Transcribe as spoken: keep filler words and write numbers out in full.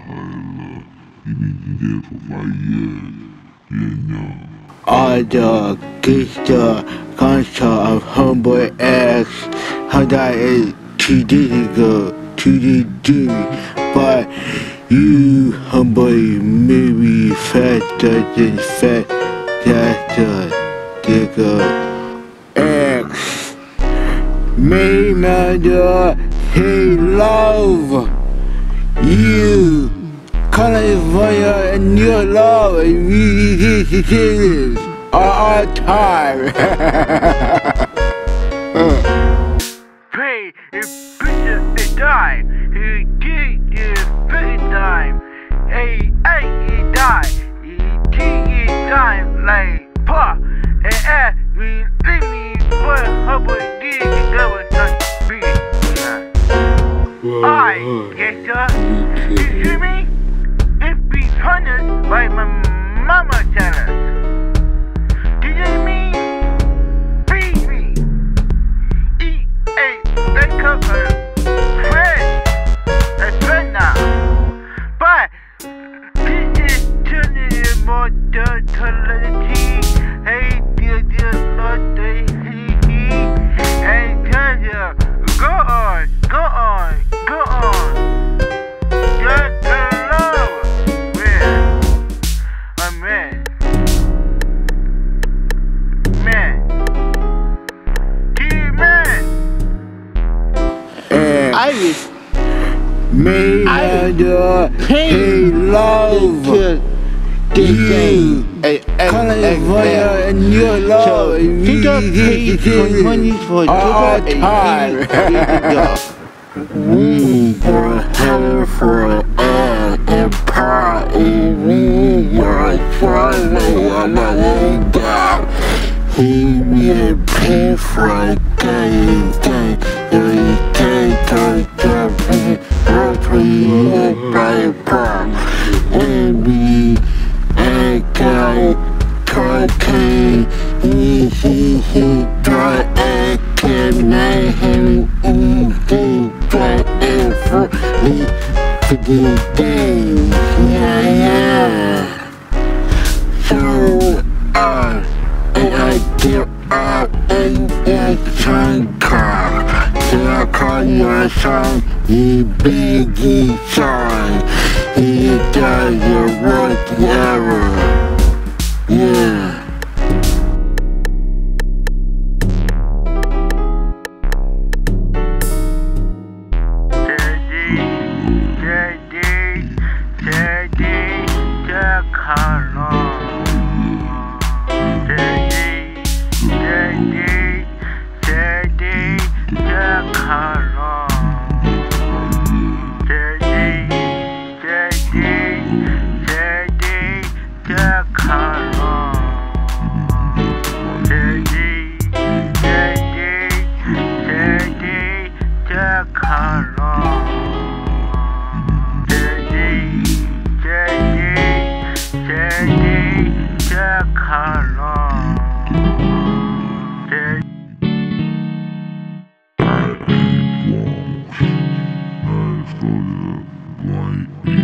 Bahala, ibibigay ko bayad. Yan na. All the gangster concert of Homeboy X, how that is two days ago, two days ago, but you, Homeboy, maybe faster than fast, faster, nigga. X, me, mother, hey, love, you. California and your love and we these are our time. Pray and preacher and die. He did the first time. Hey, hey, he died. He did he died like pa. And as we leave me for Hubbard did the government speak. I guess sir. You hear me? Punished by my mama tell us. Do you mean feed me? Eat a they cook her fresh a friend now. But this is turning it more totality. Hey dear dear Lord they he hey tell you go on, go on, go on. Just I made mother, hey, love, you, California and your love, we paid for money for our time. We were headed for air and party, we were trying to let down. He made pay for a game, game, every day, time, time, work for you, by bomb, and we, and guy, cocaine, he, he, he, dry, and can I him, easy, dry, and for me, for the day, yeah, yeah. So, uh, and I get up and get some car. So I call your son, he biggie son. He does your whatever. Yeah. White